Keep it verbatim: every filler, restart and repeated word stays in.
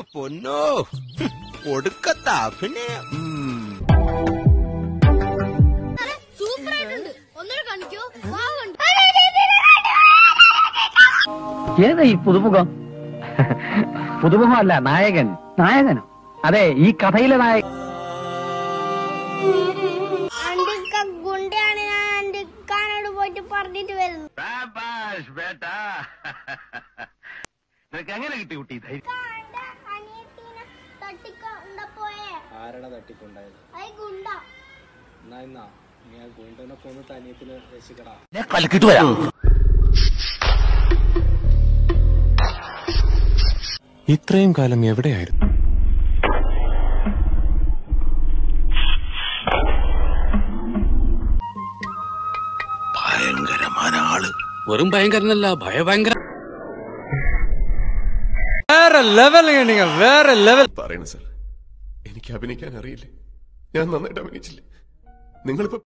പൊന്നോ ഒടുക്കത്ത അഭിനയം. ഏതാ ഈ പുതുമുഖം? പുതുമുഖമല്ല, നായകൻ. നായകനോ? അതെ, ഈ കഥയിലെ നായകൻ. ഗുണ്ടയാണ് ഞാൻ എന്റെ കാനോട് പോയിട്ട് പറഞ്ഞിട്ട് വരുന്നു. എങ്ങനെ കിട്ടി കുട്ടി? ആരാണ് തട്ടിക്കൊണ്ടായത്? ഗുണ്ട എന്നാ ഞാൻ ഗുണ്ടനെ കൊന്നിട്ട് അനിയത്തിന് രക്ഷിക്കടാ. കലക്കിട്ട് വരാം. ഇത്രയും കാലം എവിടെയായിരുന്നു? ഭയങ്കരமான ആള്. വെറും ഭയങ്കരനല്ല, ഭയഭയങ്കര. വേറെ ലെവൽ വേറെ ലെവൽ പറയണ സാർ, എനിക്ക് അഭിനയിക്കാൻ അറിയില്ലേ. ഞാൻ നന്നായിട്ട് അഭിനയിച്ചില്ലേ? നിങ്ങളിപ്പോ